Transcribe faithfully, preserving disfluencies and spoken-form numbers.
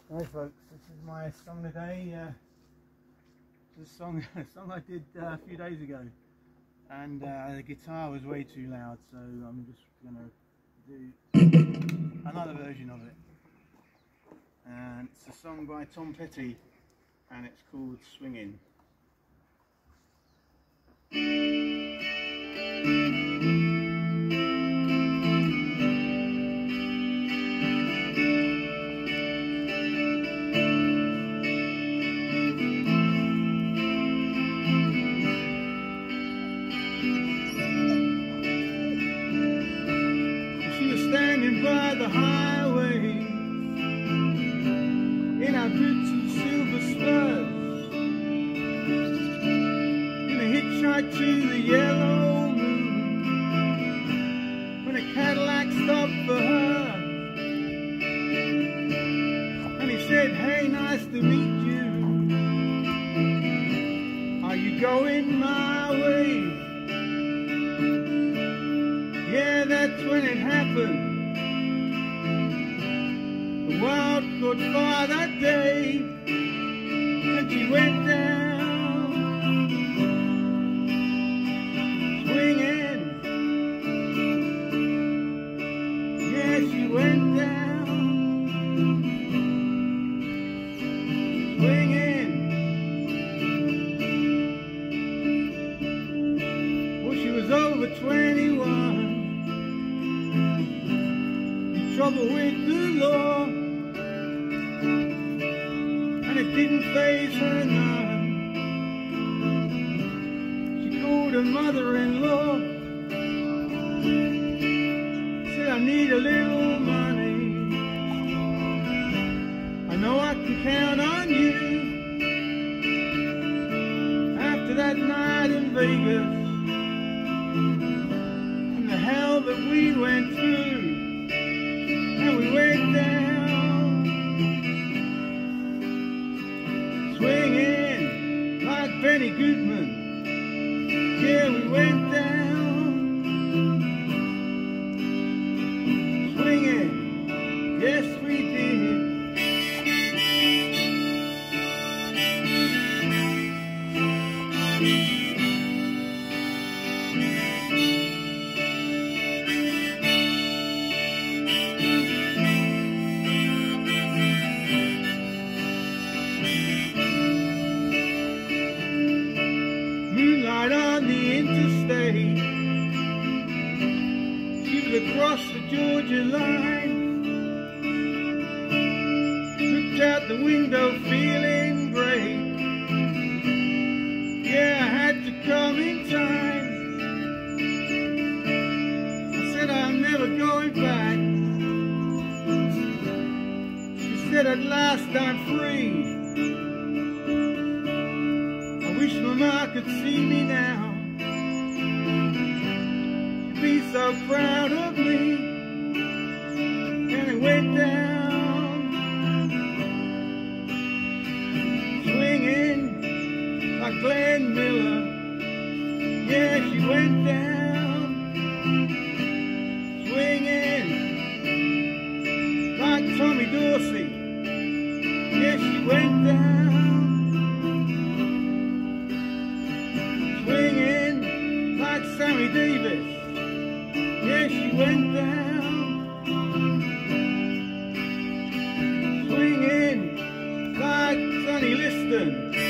Hi folks, this is my song today. Uh, this song, a song I did uh, a few days ago, and uh, the guitar was way too loud, so I'm just gonna do another version of it. And it's a song by Tom Petty, and it's called "Swinging." Standing by the highway in our boots and silver spurs, in a hitchhike to the yellow moon, when a Cadillac stopped for her, and he said, "Hey, nice to meet you. Are you going my way?" Yeah, that's when it happened. The world caught fire that day, and she went down, swinging. Yeah, she went down, swinging. Well, she was over twenty-one. Trouble with the law, and it didn't faze her none. She called her mother-in-law, said, "I need a little money. I know I can count on you." After that night in Vegas, and the hell that we went through, and we went down, swinging like Benny Goodman. Yeah, we went down, swinging. Yes, we did. Moonlight on the interstate, she was across the Georgia line, looked out the window feeling great. Yeah, I had to come in time. I said, "I'm never going back." She said, "At last I'm free. I wish Mama could see me now. She'd be so proud of me." And it went down, swinging like Glenn Miller. Yeah, she went down, swinging like Tommy Dorsey. Yeah, she went down, swinging like Sammy Davis. Yeah, she went down, swinging like Sonny Liston.